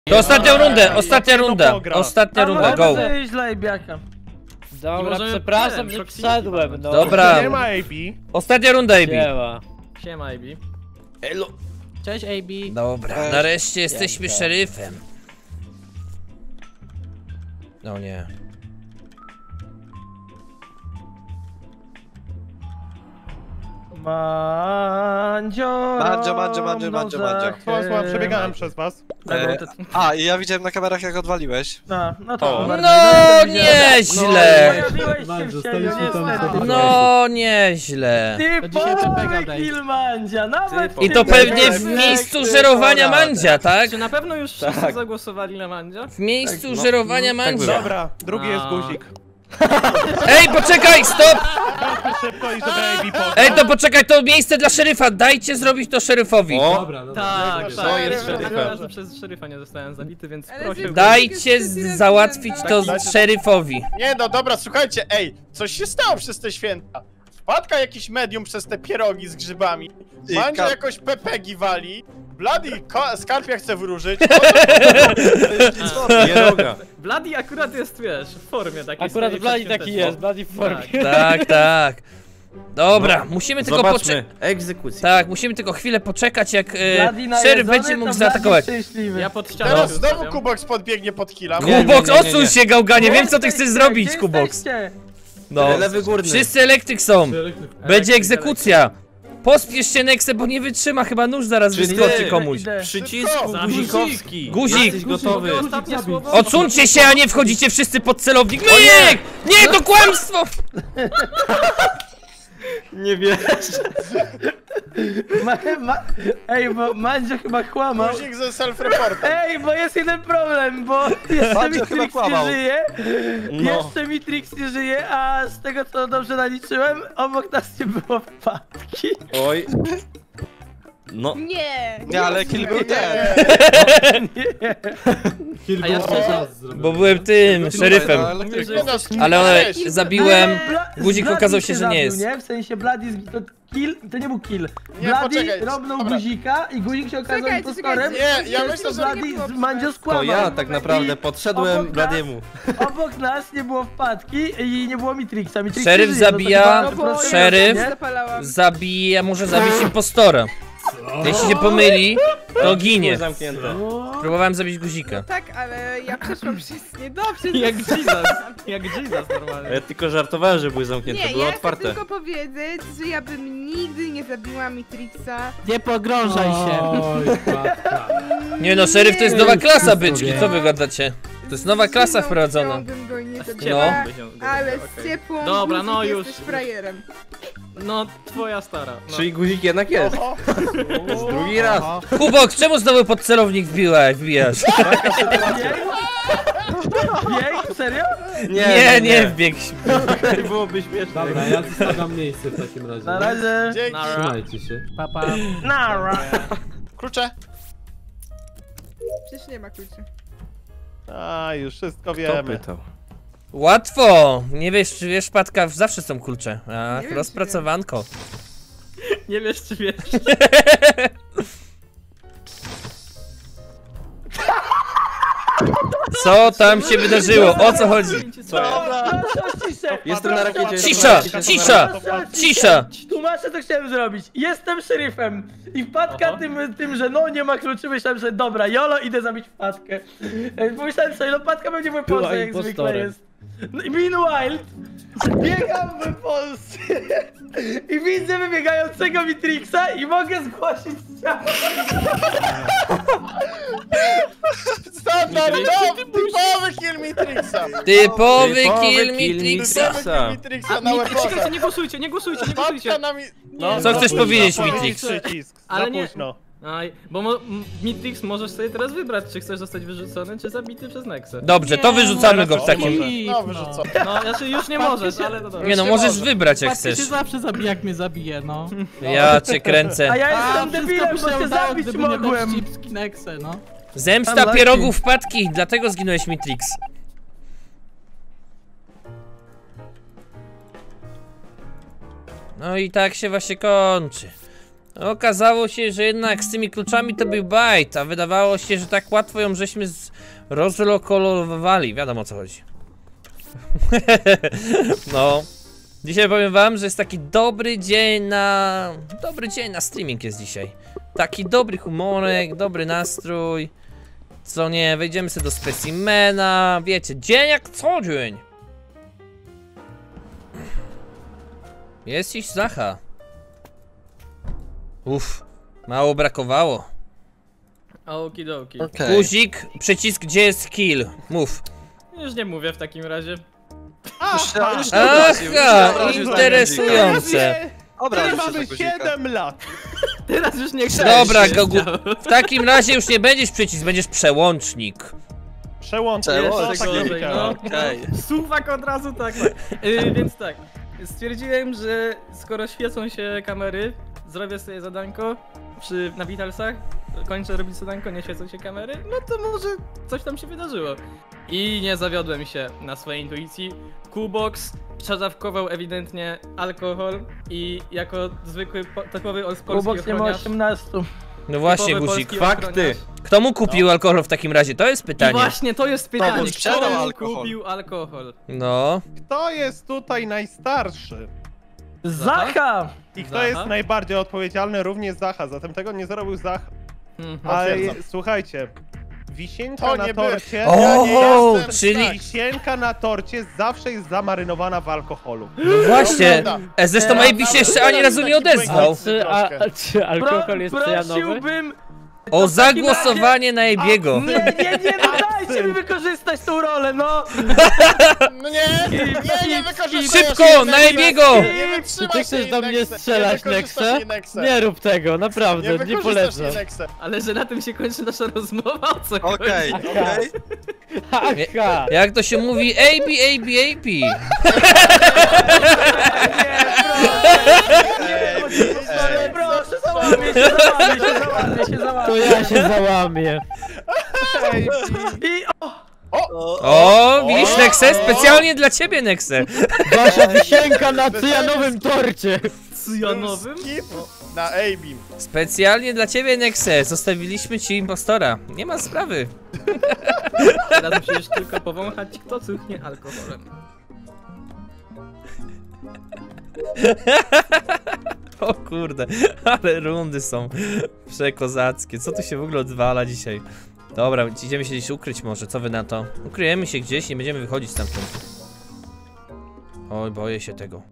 To ostatnią rundę, ostatnia runda, go. Dobra, przepraszam, że wszedłem, no. Dobra. Nie ma AB. Ostatnia runda, AB. Siema, AB. Elo. Cześć, AB. Dobra, nareszcie jesteśmy szeryfem. No nie. Mandzio. Przebiegałem przez was. A, i ja widziałem na kamerach, jak odwaliłeś. No to No nieźle. No No nieźle. typowy kill Mandzia, nawet I to pewnie w miejscu żerowania Mandzia, tak? Czy na pewno już wszyscy zagłosowali na Mandzia? W miejscu żerowania Mandzia. Dobra, drugi jest guzik. Ej, poczekaj, stop! Chodźmy szybko i żeby AB poszedł. Ej, to poczekaj, to miejsce dla szeryfa. Dajcie zrobić to szeryfowi. Dobra, Tak, to tak. jest szeryfem. Ja przez szeryfa nie zostałem zabity, więc proszę. Dajcie załatwić to szeryfowi. Nie no, dobra, słuchajcie, ej, coś się stało przez te święta. Wpadka jakiś medium przez te pierogi z grzybami. Mandzio jakoś pepegi wali. Bloody Skarpia chce wróżyć. Bloody akurat jest, wiesz, w formie takiej. Akurat Bloody taki jest, Bloody w formie. Tak, tak. Dobra, musimy tylko poczekać. Egzekucja. Tak, musimy tylko chwilę poczekać, jak szeryf będzie mógł zaatakować. Ja pod ścianą Teraz się znowu ustawiam. Kubox podbiegnie pod killa. Kubox, odsuń się, gałganie, wiem co ty chcesz zrobić, Kubox. No, Lewy górny. wszyscy elektryk są. Będzie egzekucja. Pospiesz się, Nexe, bo nie wytrzyma, chyba nóż zaraz wyskoczy komuś. Przycisk guzikowski. Guzik! Jesteś gotowy. Ostatnie słowo. Odsuńcie się, a nie wchodzicie wszyscy pod celownik. No nie! Nie, to kłamstwo! Nie wiesz. Ej, bo Mandzio chyba kłamał. Guzik ze self-reportem. Ej, bo jest jeden problem, bo jeszcze Mandzio chyba Mitrix kłamał. nie żyje. No. Jeszcze Mitrix nie żyje, a z tego co dobrze naliczyłem, obok nas nie było wpadki. Oj. No. Nie, ale kill był ten. A ja szczerze, Bo byłem tym, szeryfem. Ale zabiłem. Guzik Bloody okazał się, że nie zabił, jest. Nie? W sensie Bloody to kill, to nie był kill. Nie, Bloody poczekaj, robnął dobra. guzika i guzik się okazał Czekajcie, impostorem. Nie, ja myślę, że... Bloody z Mandzio skłamał. To ja tak naprawdę podszedłem obok Bladiemu. Obok nas nie było wpadki i nie było Mitrixa. Mitrix Szeryf nie żyje, zabija, no to chyba- szeryf nie? zapalałam. zabija, może zabić impostora. Jeśli się pomyli, to ginie. Zamknięte. Próbowałem zabić guzika. Tak, ale ja przeszłam przez niedobrze. jak Jesus, jak Jesus normalnie. Ja tylko żartowałem, że były zamknięte, Nie, były ja chcę otwarte. tylko powiedzieć, że ja bym nigdy nie zabiła Mitrixa. Nie pogrążaj się. Nie no, szeryf to jest nowa klasa, byczki, co wy gadacie? To jest nowa klasa wprowadzona. Bym go nie No. zabiła, ale z ciepłą Dobra, guzik no już. jesteś frajerem. No, twoja stara. No. Czyli guzik jednak jest. Drugi raz. Kubox, czemu znowu pod celownik wbijasz? Bieg? Serio? Nie wbieg. Nie byłoby śmieszne. Dobra, ja zostawiam miejsce w takim razie. Na razie. Dzięki. Nara. Trzymajcie się. Papa. Nara. Klucze. Przecież nie ma kluczy. A, już wszystko Kto wiemy. pytał? Łatwo! Nie wiesz, czy wiesz, Patka, zawsze są klucze. Ach, Nie wiem, rozpracowanko. Nie wiesz, czy wiesz. Co tam się wydarzyło? O co chodzi? Jestem na rakiecie. Cisza! Cisza! Cisza! Tłumaczę, co chciałem zrobić. Jestem szeryfem i wpadka tym, że no nie ma kluczy, myślałem, że dobra, jolo, idę zabić wpadkę. Pomyślałem sobie, no wpadka będzie w Polsce, jak zwykle impostorem. jest. No, i meanwhile, biegam w Polsce i widzę wybiegającego Mitrixa i mogę zgłosić ciało. Typowy kill Mitrixa. Typowy kill Mitrixa. Mitrixa na Czekajcie, łebkosa. nie głosujcie, nie głosujcie, nie głosujcie. Wpadka na mi... No, Co chcesz powiedzieć, za późno. Mitrix? Przycisk, Ale za nie- późno. Aj, bo Mitrix możesz sobie teraz wybrać, czy chcesz zostać wyrzucony, czy zabity przez Nexę. Dobrze, to wyrzucamy go w takim... No, wyrzucą. No, znaczy już nie możesz, ale to dobra. Nie no, możesz wybrać jak chcesz. się zawsze zabija, jak mnie zabije, no. Ja cię kręcę. A ja A, jestem wszystko debilem, by bo się cię udało, zabić gdyby nie mogłem. dać chipski Nexe, no. Zemsta Unlucky. pierogów wpadki, dlatego zginąłeś, Mitrix. No i tak się właśnie kończy. Okazało się, że jednak z tymi kluczami to był bajt, a wydawało się, że tak łatwo ją żeśmy rozlokolowali. Wiadomo o co chodzi. No. Dzisiaj powiem wam, że jest taki dobry dzień na streaming jest dzisiaj. Taki dobry humorek, dobry nastrój. Co nie, wejdziemy sobie do specimena, wiecie, dzień jak co dzień. Jest iść Zacha. Uff, mało brakowało. Okidoki. Guzik, przycisk gdzie jest kill, mów. Już nie mówię w takim razie. Aha, interesujące. Teraz mamy 7 lat. Teraz już nie chcę. Dobra, Gogu, w takim razie już nie będziesz przycisk, będziesz przełącznik. Przełącznik. Jeszcze No, gorzej, no. Suwak od razu tak. Więc tak, stwierdziłem, że skoro świecą się kamery, zrobię sobie zadanko na Vitalsach, kończę robić zadanko, nie świecą się kamery, no to może coś tam się wydarzyło. I nie zawiodłem się na swojej intuicji. Kubox przedawkował ewidentnie alkohol i jako zwykły typowy polski Kubox nie ma ochroniarz, 18. No właśnie, typowy Guzik. polski ochroniarz. Kto mu kupił alkohol w takim razie? To jest I pytanie. właśnie to jest pytanie, sprzedał kto mu alkohol? kupił alkohol? No. Kto jest tutaj najstarszy? Zacha! I kto Zacha? jest najbardziej odpowiedzialny? Również Zacha, zatem tego nie zrobił Zacha. Ale Potwierdzam. słuchajcie, wisienka To na nie torcie... O, Ja nie jestem czyli- stać. Wisienka na torcie zawsze jest zamarynowana w alkoholu. No właśnie. Prawda. Zresztą AB się jeszcze ani razu nie odezwał. Czy alkohol jest cyjanowy? Prosiłbym... O zagłosowanie na AB'ego. Nie, no dajcie mi wykorzystać tą rolę, no! No nie wykorzystaj. Szybko, na AB'ego! Nie Czy wytrzymaj ty chcesz do mnie strzelać, Nexe? Nie rób tego, naprawdę, nie polecam. Ale że na tym się kończy nasza rozmowa, o co Okej, chodzi? okej. Aha! Jak to się mówi? AB. Proszę, załamie się. To ja się załamię. I O, widzisz Nexe? Specjalnie dla ciebie Nexe. Wasza wisienka na cyjanowym torcie. Cyjanowym? Na A-Beam. Specjalnie dla ciebie Nexe. Zostawiliśmy ci impostora. Nie ma sprawy. Teraz musisz tylko powąchać, kto cuchnie alkoholem. O kurde, ale rundy są przekozackie. Co tu się w ogóle odwala dzisiaj? Dobra, idziemy się gdzieś ukryć może, co wy na to? Ukryjemy się gdzieś i będziemy wychodzić stamtąd. Oj, boję się tego.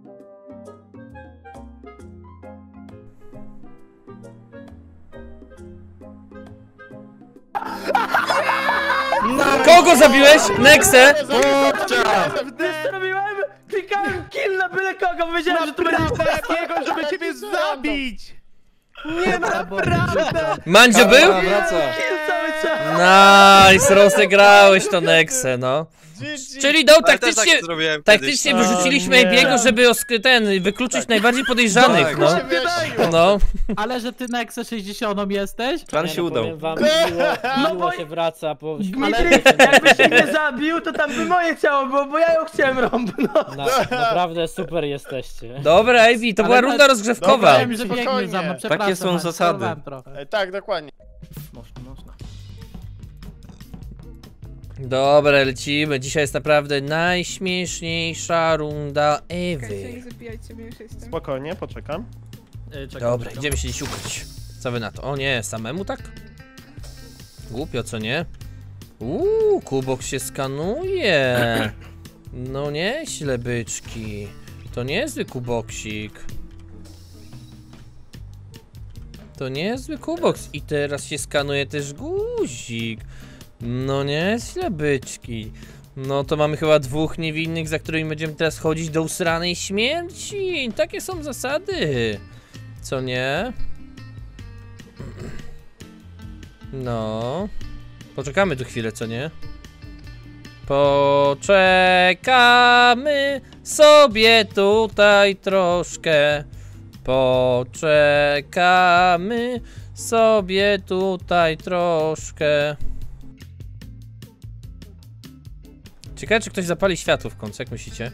Kogo zabiłeś? Nexe? co robiłem? Klikałem kill na byle kogo, wiedziałem, że to będzie Takiego, żeby ciebie zabić! Nie, naprawdę! Mandzio był? Wraca. Kill cały czas! Nice, rozegrałeś to Nexe, no. Czyli do taktycznie, taktycznie wyrzuciliśmy AB'ego, żeby wykluczyć najbardziej podejrzanych, no. No. Ale że ty na Nexe 60 jesteś? Plan się udał. Powiem wam, miło bo- się wraca po... Dmitry, jakbyś mnie zabił, to tam by moje ciało było, bo ja ją chciałem rąbnąć. Naprawdę super jesteście. Dobra, AB, to była Ale- runda rozgrzewkowa. Wiem, że biegnie za mną, przepraszam. Takie są ale zasady. sterowałem trochę. Tak, dokładnie. Można. Dobra, lecimy. Dzisiaj jest naprawdę najśmieszniejsza runda Czekajcie, Ewy. nie zabijajcie mnie, już jestem. Spokojnie, poczekam. Dobra, idziemy się dziś ukryć. Co wy na to? O nie, samemu tak? Głupio, co nie? Kubox się skanuje. No nieźle, byczki. To niezły kuboksik. To niezły kuboks. I teraz się skanuje też guzik. No nieźle, byczki. No to mamy chyba dwóch niewinnych, za którymi będziemy teraz chodzić do usranej śmierci. Takie są zasady. Co nie? No. Poczekamy tu chwilę, co nie? Poczekamy sobie tutaj troszkę. Poczekamy sobie tutaj troszkę. Ciekawe, czy ktoś zapali światło w końcu, jak myślicie?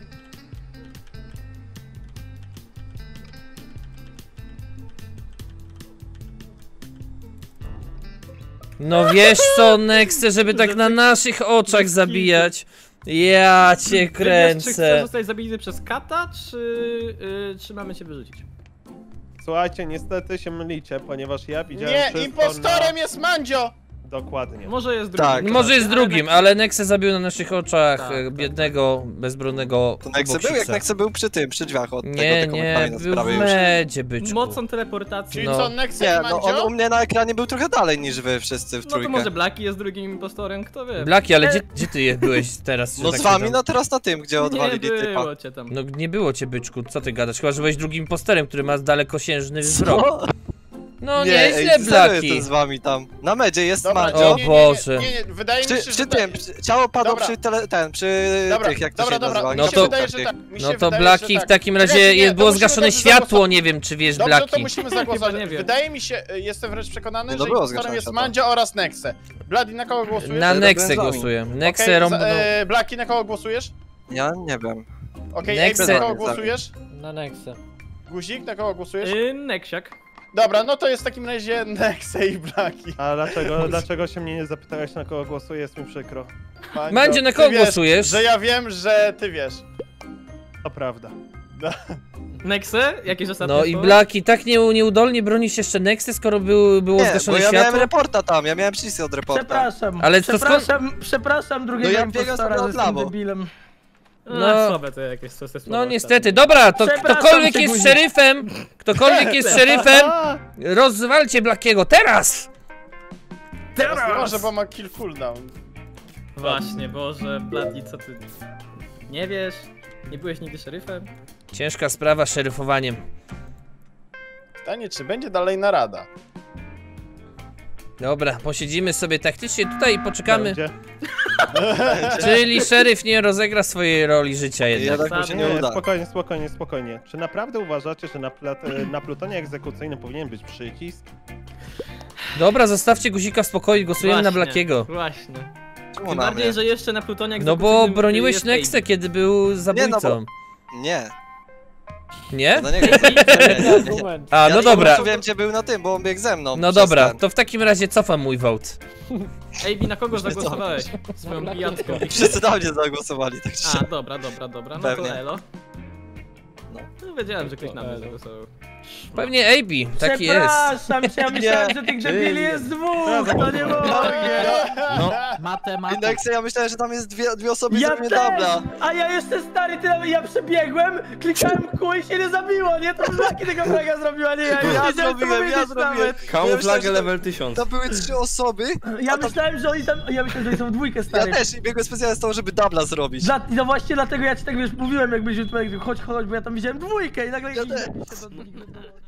No wiesz co, Nexe, żeby tak na naszych oczach zabijać. Ja cię Wybierz, czy kręcę. chcesz zostać zabity przez kata, czy mamy cię wyrzucić? Słuchajcie, niestety się mylicie, ponieważ ja widziałem Nie, wszystko impostorem jest Mandzio! Dokładnie. Może jest drugi. Tak. Może jest drugim, ale Nexe zabił na naszych oczach Tak, biednego, bezbronnego To Nexe był, jak Nexe był przy tym, przy drzwiach od Nie, nie, był w medzie, byczku. Mocą teleportacji. Czyli No. co, Nexe Nie, i no Mandzio? on u mnie na ekranie był trochę dalej niż wy wszyscy w No to trójkę. może Blaki jest drugim impostorem, kto wie. Blaki, ale gdzie ty byłeś teraz? że No tak z wami, pytam? no teraz na tym, gdzie Nie odwalili typa. było cię tam. No nie było cię, byczku, co ty gadasz? Chyba, że byłeś drugim imposterem, który ma dalekosiężny wzrok. Co? No Nie, nieźle, ej, serio Blaki. jestem z wami tam. Na medzie jest Dobra, Mandzio. O Boże. Nie, wydaje mi się, Przy, że... przy tym, ciało padło Dobra. przy Dobra, tych, jak to dobra, się dobra, nazywa? mi No się to- wydaje, że tak. Mi się No to wydaje, Blaki że w tak. takim razie Czekajcie, nie, to było musimy zgaszone dobrze światło, zagłosować. nie wiem czy wiesz, Dobrze, to Blaki. musimy zagłosować. Chyba nie wiem. Wydaje mi się, jestem wręcz przekonany, Nie, no że było impostorem zgaszone jest światło. Mandzio oraz Nexe. Blady, na kogo głosujesz? Na Ja Nexe byłem z wami. głosuję. Okej, Nexe rąbnął. Blaki, na kogo głosujesz? Ja nie wiem. Okej, Nexe- Ejbi, na kogo głosujesz? Na Nexe. Guzik, na kogo głosujesz? Neksiak. Dobra, no to jest w takim razie Nexe i Blaki. A dlaczego się mnie nie zapytałeś, na kogo głosuję, jest mi przykro. Mandzio, na ty kogo wiesz, głosujesz? Że ja wiem, że ty wiesz. To prawda. Nexe? Jakieś ostatnie No i słowa? Blaki tak nieudolnie bronisz jeszcze Nexe, skoro było Nie, bo zgaszone ja miałem światło? reporta tam, ja miałem przycisk od reporta. Przepraszam. Ale to Przepraszam drugiego No ja biegam impostora, sobie że od jestem lawo. debilem. No. Słabe to jakieś co se słowa No ostatnie. niestety, dobra, to Przepraszam ktokolwiek cię, jest guzik. szeryfem, ktokolwiek jest szeryfem, rozwalcie Blakiego teraz! Teraz nie może, bo ma kill cooldown. Właśnie, Boże, Bloody, co ty... Nie wiesz? Nie byłeś nigdy szeryfem? Ciężka sprawa z szeryfowaniem. Pytanie, czy będzie dalej narada? Dobra, posiedzimy sobie taktycznie tutaj i poczekamy. Będzie. Czyli szeryf nie rozegra swojej roli życia jednak. Jednak mu się nie Nie, uda. spokojnie. Czy naprawdę uważacie, że na plutonie egzekucyjnym powinien być przycisk? Dobra, zostawcie guzika w spokoju, głosujemy na Blakiego. Właśnie. Czemu Tym na bardziej, mnie? że jeszcze na Plutonie No bo egzekucyjnym broniłeś jest Nexe, Ejbi. kiedy był zabójcą. Nie, Nie? na niego nie. Argument. A, no Ja dobra. wiem, gdzie był na tym, bo on biegł ze mną. No przez dobra, ten. to w takim razie cofam mój wołt. Ejbi, na kogo Wiesz co? zagłosowałeś? Swoją pijacką. Wszyscy na mnie zagłosowali, tak A, szczerze. dobra, no Pewnie. to elo. No. No wiedziałem, że ktoś na mnie zagłosował. Pewnie AB, taki jest. Przepraszam cię, ja myślałem, że tych debili jest dwóch, to nie mogę. No, I Nexe, ja myślałem, że tam jest dwie osoby, Ja które mnie też! dabla. A ja jeszcze stary, ja przebiegłem, klikałem kół i się nie zabiło, nie? To Blaki tego fraga zrobiła, nie ja. Ja wiedziałem, co zrobiłem. powiedzieć nawet. Kamuflagę level 1000. To były 3 osoby. Ja myślałem, że oni tam, że oni są w dwójkę, Ja stary. też i biegłem specjalnie z tą, żeby dabla zrobić. No właśnie dlatego ja ci tak wiesz, mówiłem jakbyś, chodź, bo ja tam widziałem dwójkę i nagle... Ja też. się do dwójki dodało.